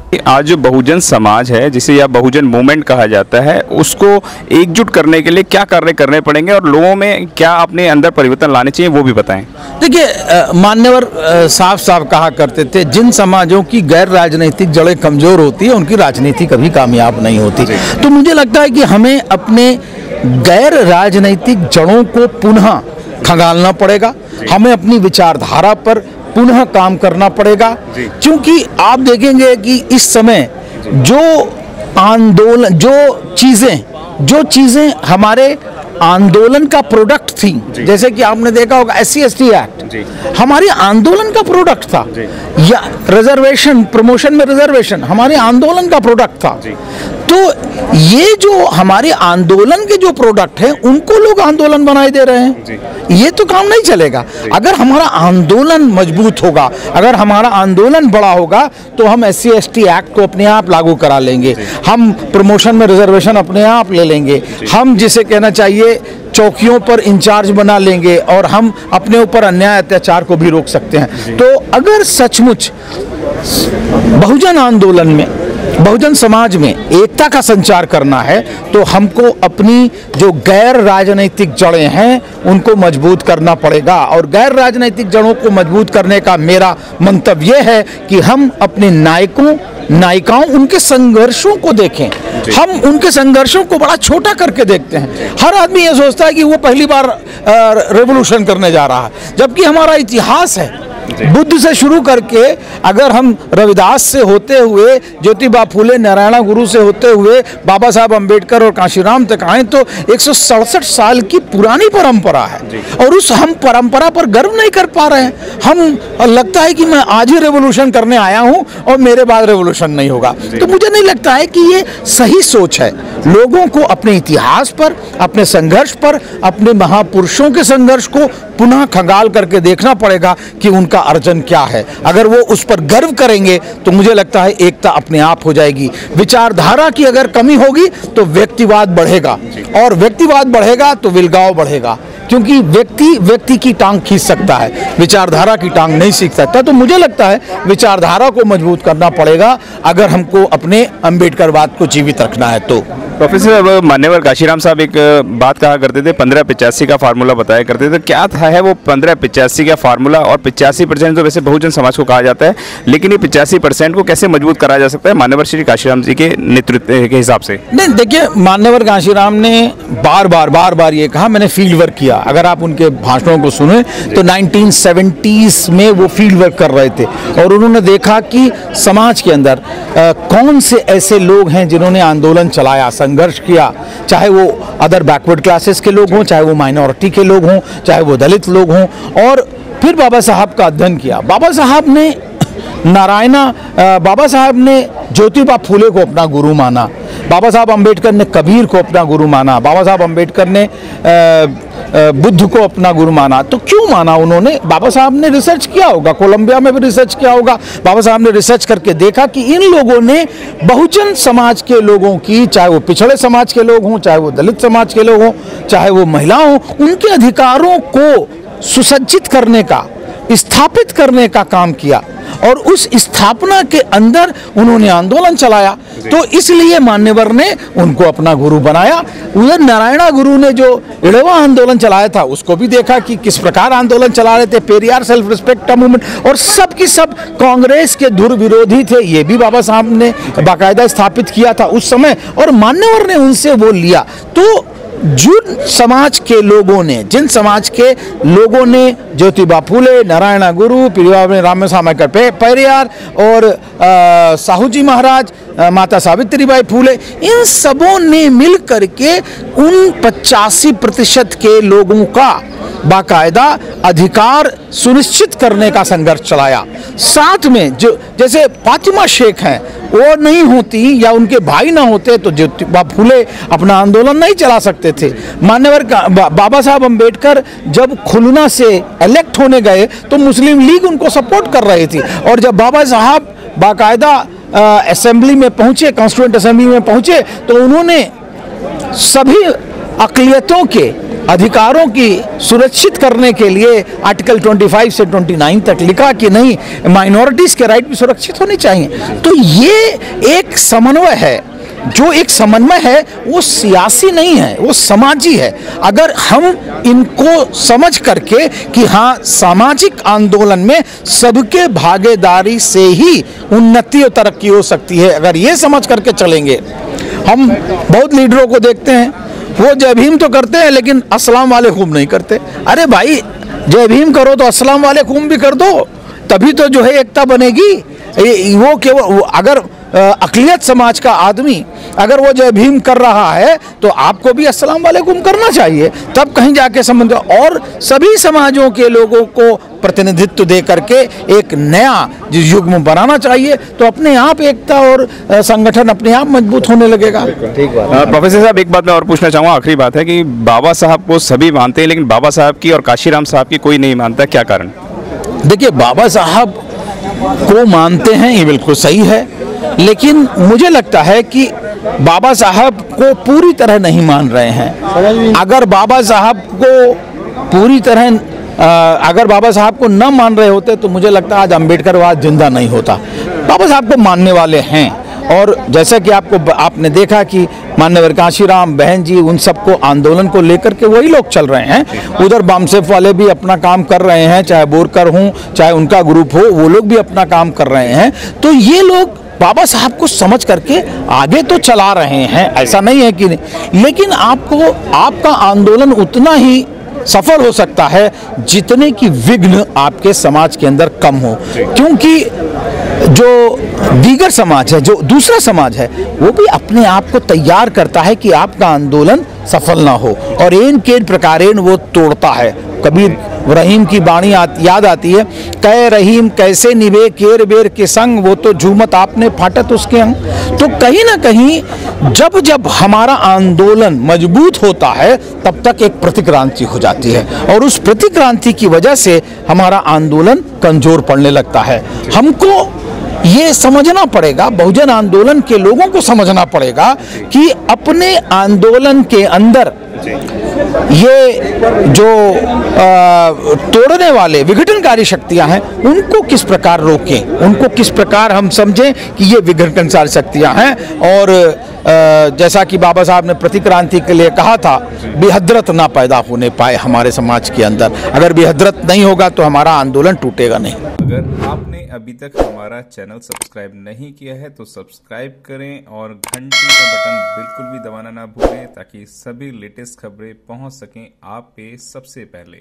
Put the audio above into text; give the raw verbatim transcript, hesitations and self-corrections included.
आज जो बहुजन समाज है, जिसे या बहुजन मूवमेंट कहा जाता है, उसको एकजुट करने के लिए क्या कार्य करने पड़ेंगे और लोगों में क्या अपने अंदर परिवर्तन लाने चाहिए, वो भी बताएं। देखिए, मान्यवर साफ साफ कहा करते थे, जिन समाजों की गैर राजनीतिक जड़ें कमजोर होती है उनकी राजनीति कभी कामयाब नहीं होती। तो मुझे लगता है कि हमें अपने गैर राजनीतिक जड़ों को पुनः खंगालना पड़ेगा, हमें अपनी विचारधारा पर पुनः काम करना पड़ेगा, क्योंकि आप देखेंगे कि इस समय जो आंदोलन, जो चीज़ें जो चीज़ें हमारे आंदोलन का प्रोडक्ट थी, जैसे कि आपने देखा होगा S C S T act हमारे आंदोलन का प्रोडक्ट था, या रिजर्वेशन, प्रमोशन में रिजर्वेशन हमारे आंदोलन का प्रोडक्ट था। तो ये जो हमारे आंदोलन के जो प्रोडक्ट हैं उनको लोग आंदोलन बनाए दे रहे हैं, ये तो काम नहीं चलेगा। अगर हमारा आंदोलन मजबूत होगा, अगर हमारा आंदोलन बड़ा होगा, तो हम S C S T act को अपने आप लागू करा लेंगे, हम प्रमोशन में रिजर्वेशन अपने आप ले लेंगे, हम जिसे कहना चाहिए चौकियों पर इंचार्ज बना लेंगे, और हम अपने ऊपर अन्याय अत्याचार को भी रोक सकते हैं। तो अगर सचमुच बहुजन आंदोलन में, बहुजन समाज में एकता का संचार करना है, तो हमको अपनी जो गैर राजनीतिक जड़ें हैं उनको मजबूत करना पड़ेगा। और गैर राजनीतिक जड़ों को मजबूत करने का मेरा मंतव्य यह है कि हम अपने नायकों, नायिकाओं, उनके संघर्षों को देखें। हम उनके संघर्षों को बड़ा छोटा करके देखते हैं। हर आदमी ये सोचता है कि वो पहली बार रेवोल्यूशन करने जा रहा है, जबकि हमारा इतिहास है बुद्ध से शुरू करके, अगर हम रविदास से होते हुए, ज्योतिबा फूले, नारायण गुरु से होते हुए बाबा साहब अंबेडकर और कांशीराम तक आए, तो एक सौ सड़सठ साल की पुरानी परंपरा है, और उस हम परंपरा पर गर्व नहीं कर पा रहे हैं। हम लगता है कि मैं आज ही रेवोल्यूशन करने आया हूं और मेरे बाद रेवोल्यूशन नहीं होगा। तो मुझे नहीं लगता है कि ये सही सोच है। लोगों को अपने इतिहास पर, अपने संघर्ष पर, अपने महापुरुषों के संघर्ष को पुनः खंगाल करके देखना पड़ेगा कि उनका अर्जन क्या है। अगर वो उस पर गर्व करेंगे तो मुझे लगता है एकता अपने आप हो जाएगी। विचारधारा की अगर कमी होगी तो व्यक्तिवाद बढ़ेगा, और व्यक्तिवाद बढ़ेगा तो विलगाव बढ़ेगा, क्योंकि व्यक्ति व्यक्ति की टांग खींच सकता है, विचारधारा की टांग नहीं सीख सकता। तो मुझे लगता है विचारधारा को मजबूत करना पड़ेगा अगर हमको अपने अंबेडकरवाद को जीवित रखना है। तो प्रोफेसर मान्यवर काशीराम साहब एक बात कहा करते थे, पंद्रह पिचासी का फार्मूला बताया करते थे। क्या था है वो पंद्रह पिचासी का फार्मूला? और पिचासी परसेंट तो वैसे बहुजन समाज को कहा जाता है, लेकिन ये पिचासी परसेंट को कैसे मजबूत करा जा सकता है मान्यवर श्री काशीराम जी के नेतृत्व के हिसाब से? नहीं, देखिए, मान्यवर काशीराम ने बार बार बार बार ये कहा, मैंने फील्ड वर्क किया। अगर आप उनके भाषणों को सुने तो नाइनटीन सेवेंटीज़ में वो फील्ड वर्क कर रहे थे, और उन्होंने देखा कि समाज के अंदर आ, कौन से ऐसे लोग हैं जिन्होंने आंदोलन चलाया, संघर्ष किया, चाहे वो अदर बैकवर्ड क्लासेस के लोग हों, चाहे वो माइनॉरिटी के लोग हों, चाहे वो दलित लोग हों। और फिर बाबा साहब का अध्ययन किया। बाबा साहब ने नारायणा बाबा साहब ने ज्योतिबा फूले को अपना गुरु माना, बाबा साहब अंबेडकर ने कबीर को अपना गुरु माना, बाबा साहब अंबेडकर ने बुद्ध को अपना गुरु माना। तो क्यों माना उन्होंने? बाबा साहब ने रिसर्च किया होगा, कोलंबिया में भी रिसर्च किया होगा। बाबा साहब ने रिसर्च करके देखा कि इन लोगों ने बहुजन समाज के लोगों की, चाहे वो पिछड़े समाज के लोग हों, चाहे वो दलित समाज के लोग हों, चाहे वो महिला हों, उनके अधिकारों को सुसज्जित करने का, स्थापित करने का काम किया, और उस स्थापना के अंदर उन्होंने आंदोलन चलाया। तो इसलिए मान्यवर ने उनको अपना गुरु बनाया। उधर नारायण गुरु ने जो इड़वा आंदोलन चलाया था उसको भी देखा कि किस प्रकार आंदोलन चला रहे थे, पेरियार सेल्फ रिस्पेक्ट मूवमेंट, और सब की सब कांग्रेस के धुर विरोधी थे। ये भी बाबा साहब ने बाकायदा स्थापित किया था उस समय, और मान्यवर ने उनसे वो लिया। तो जिन समाज के लोगों ने जिन समाज के लोगों ने ज्योतिबा फूले, नारायण गुरु, राम सामकर पेरियार और साहू जी महाराज, माता सावित्रीबाई फूले, इन सबों ने मिल करके उन पचासी प्रतिशत के लोगों का बाकायदा अधिकार सुनिश्चित करने का संघर्ष चलाया। साथ में जो जैसे फातिमा शेख हैं, वो नहीं होती या उनके भाई ना होते तो ज्योतिबा फूले अपना आंदोलन नहीं चला सकते थे। मान्यवर बा, बाबा साहब अंबेडकर जब खुलना से इलेक्ट होने गए तो मुस्लिम लीग उनको सपोर्ट कर रही थी, और जब बाबा साहब बाकायदा असेंबली में पहुंचे, कॉन्स्टिट्यूएंट असेंबली में पहुंचे, तो उन्होंने सभी अक़लियतों के अधिकारों की सुरक्षित करने के लिए आर्टिकल पच्चीस से उनतीस तक लिखा कि नहीं, माइनॉरिटीज के राइट भी सुरक्षित होने चाहिए। तो ये एक समन्वय है, जो एक समन्वय है वो सियासी नहीं है, वो समाजी है। अगर हम इनको समझ करके कि हाँ, सामाजिक आंदोलन में सबके भागीदारी से ही उन्नति और तरक्की हो सकती है, अगर ये समझ करके चलेंगे। हम बहुत लीडरों को देखते हैं, वो जय भीम तो करते हैं लेकिन अस्सलाम वालेकुम नहीं करते। अरे भाई, जय भीम करो तो अस्सलाम वालेकुम भी कर दो, तभी तो जो है एकता बनेगी। वो केवल अगर अक़लियत समाज का आदमी अगर वो जय भीम कर रहा है तो आपको भी अस्सलाम वालेकुम करना चाहिए, तब कहीं जाके संबंध। और सभी समाजों के लोगों को प्रतिनिधित्व दे करके एक नया युग्म बनाना चाहिए, तो अपने आप एकता और संगठन अपने आप मजबूत होने लगेगा। ठीक बात। प्रोफेसर साहब, एक बात मैं और पूछना चाहूँगा, आखिरी बात है कि बाबा साहब को सभी मानते हैं लेकिन बाबा साहब की और काशीराम साहब की कोई नहीं मानता, क्या कारण? देखिए, बाबा साहब को मानते हैं ये बिल्कुल सही है, लेकिन मुझे लगता है कि बाबा साहब को पूरी तरह नहीं मान रहे हैं। अगर बाबा साहब को पूरी तरह अगर बाबा साहब को न मान रहे होते तो मुझे लगता है आज अम्बेडकरवाद जिंदा नहीं होता। बाबा साहब को मानने वाले हैं, और जैसा कि आपको आपने देखा कि माननीय काशीराम बहन जी, उन सबको आंदोलन को लेकर के वही लोग चल रहे हैं। उधर बामसेफ वाले भी अपना काम कर रहे हैं, चाहे बोरकर हों चाहे उनका ग्रुप हो, वो लोग भी अपना काम कर रहे हैं। तो ये लोग बाबा साहब को समझ करके आगे तो चला रहे हैं, ऐसा नहीं है कि नहीं, लेकिन आपको आपका आंदोलन उतना ही सफल हो सकता है जितने की विघ्न आपके समाज के अंदर कम हो, क्योंकि जो दीगर समाज है, जो दूसरा समाज है, वो भी अपने आप को तैयार करता है कि आपका आंदोलन सफल ना हो, और एन के प्रकारेण वो तोड़ता है। कबीर रहीम की बाणी याद आती है, कै रहीम कैसे निभे केर बेर के संग, वो तो झूमत आपने फाटत उसके अंग। तो कहीं ना कहीं जब जब हमारा आंदोलन मजबूत होता है तब तक एक प्रतिक्रांति हो जाती है, और उस प्रतिक्रांति की वजह से हमारा आंदोलन कमजोर पड़ने लगता है। हमको ये समझना पड़ेगा, बहुजन आंदोलन के लोगों को समझना पड़ेगा कि अपने आंदोलन के अंदर ये जो आ, तोड़ने वाले विघटनकारी शक्तियां हैं उनको किस प्रकार रोकें, उनको किस प्रकार हम समझें कि ये विघटनकारी शक्तियां हैं। और आ, जैसा कि बाबा साहब ने प्रतिक्रांति के लिए कहा था, बेहदरत ना पैदा होने पाए हमारे समाज के अंदर। अगर बेहदरत नहीं होगा तो हमारा आंदोलन टूटेगा नहीं। अगर आपने अभी तक हमारा चैनल सब्सक्राइब नहीं किया है तो सब्सक्राइब करें और घंटी का बटन बिल्कुल भी दबाना ना भूलें, ताकि सभी लेटेस्ट खबरें पहुंच सकें आप पे सबसे पहले।